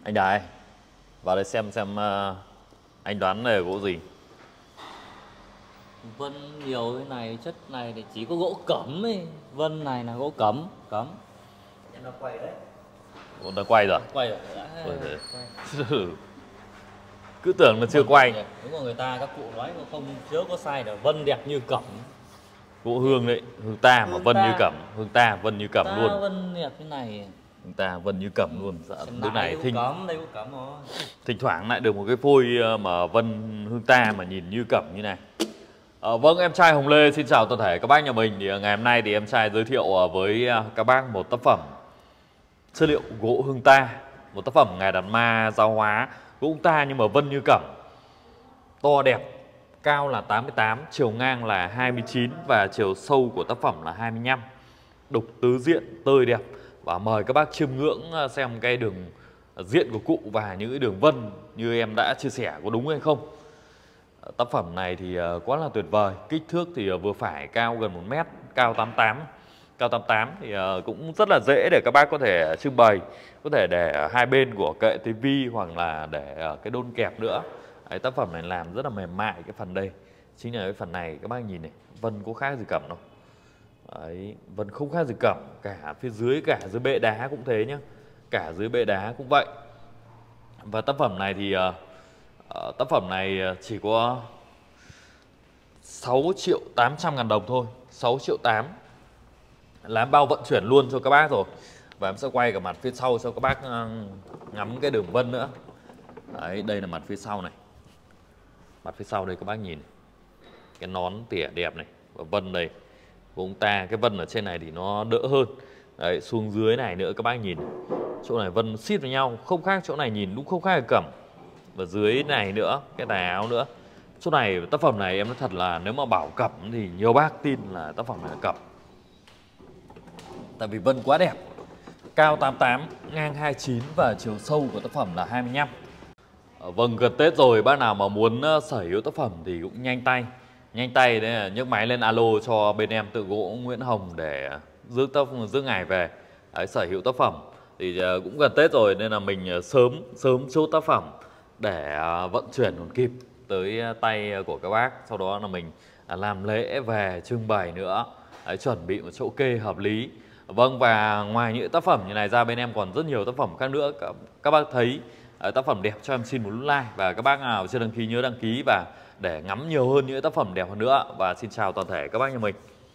Anh Đài, vào đây xem anh đoán này là gỗ gì? Vân nhiều cái này, chất này thì chỉ có gỗ cẩm ấy. Vân này là gỗ cẩm. Em nó quay đấy. Gỗ đã quay rồi. Quay rồi. Quay. Cứ tưởng là chưa quay. Đúng rồi, người ta các cụ nói không chớ có sai là vân đẹp như cẩm. Gỗ hương đấy, hương ta mà vân như cẩm, hương ta vân như cẩm luôn. Vân đẹp như này. Hương ta vân như cẩm luôn. Dạ, lúc này đây cũng cẩm rồi. Thỉnh thoảng lại được một cái phôi mà vân hương ta mà nhìn như cẩm như này. Vâng, em trai Hồng Lê xin chào toàn thể các bác nhà mình. Thì ngày hôm nay thì em trai giới thiệu với các bác một tác phẩm chất liệu gỗ hương ta, một tác phẩm ngài đàn ma giáo hóa gỗ hương ta nhưng mà vân như cẩm, to đẹp, cao là 88, chiều ngang là 29 và chiều sâu của tác phẩm là 25. Đục tứ diện tơi đẹp. Và mời các bác chiêm ngưỡng xem cái đường diện của cụ và những cái đường vân như em đã chia sẻ có đúng hay không. Tác phẩm này thì quá là tuyệt vời. Kích thước thì vừa phải, cao gần 1 mét, cao 88. Cao 88 thì cũng rất là dễ để các bác có thể trưng bày. Có thể để hai bên của kệ tivi hoặc là để cái đôn kẹp nữa. Đấy, tác phẩm này làm rất là mềm mại. Cái phần đây chính là cái phần này, các bác nhìn này, vân có khác gì cẩm đâu. Đấy, vân không khác gì cẩm. Cả phía dưới, cả dưới bệ đá cũng thế nhá. Cả dưới bệ đá cũng vậy. Và tác phẩm này thì tác phẩm này chỉ có 6.800.000 đồng thôi. 6.8 triệu. Là bao vận chuyển luôn cho các bác rồi. Và em sẽ quay cả mặt phía sau cho các bác ngắm cái đường vân nữa. Đấy, đây là mặt phía sau này. Mặt phía sau đây các bác nhìn. Cái nón tỉa đẹp này. Và vân đây của ông ta, cái vân ở trên này thì nó đỡ hơn. Đấy, xuống dưới này nữa các bác nhìn. Chỗ này vân xít với nhau, không khác chỗ này nhìn đúng không khác là cẩm. Và dưới này nữa, cái tà áo nữa. Chỗ này, tác phẩm này em nói thật là nếu mà bảo cẩm thì nhiều bác tin là tác phẩm này là cẩm. Tại vì vân quá đẹp. Cao 88, ngang 29 và chiều sâu của tác phẩm là 25. Vâng, gần Tết rồi, bác nào mà muốn sở hữu tác phẩm thì cũng nhanh tay. Nhanh tay đấy là nhấc máy lên alo cho bên em Tượng Gỗ Nguyễn Hồng để rước ngài về. Đấy, sở hữu tác phẩm. Thì cũng gần Tết rồi nên là mình sớm chốt tác phẩm để vận chuyển còn kịp tới tay của các bác. Sau đó là mình làm lễ về trưng bày nữa. Đấy, chuẩn bị một chỗ kê hợp lý. Vâng, và ngoài những tác phẩm như này ra bên em còn rất nhiều tác phẩm khác nữa. Các bác thấy tác phẩm đẹp cho em xin một nút like. Và các bác nào chưa đăng ký nhớ đăng ký và để ngắm nhiều hơn những tác phẩm đẹp hơn nữa. Và xin chào toàn thể các bác nhà mình.